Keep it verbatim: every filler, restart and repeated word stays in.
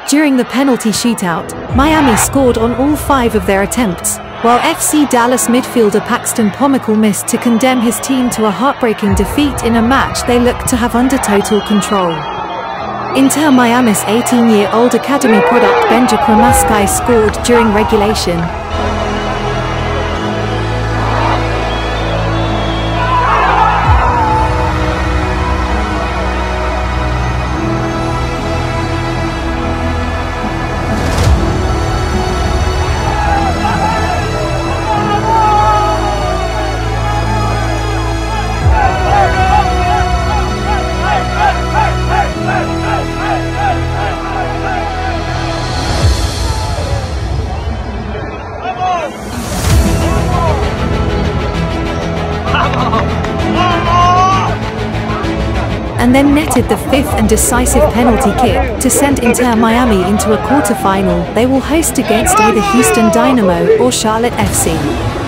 During the penalty shootout, Miami scored on all five of their attempts, while F C Dallas midfielder Paxton Pomykal missed to condemn his team to a heartbreaking defeat in a match they looked to have under total control. Inter Miami's eighteen-year-old academy product Benja Cremaschi scored during regulation. And then netted the fifth and decisive penalty kick to send Inter Miami into a quarterfinal they will host against either Houston Dynamo or Charlotte F C.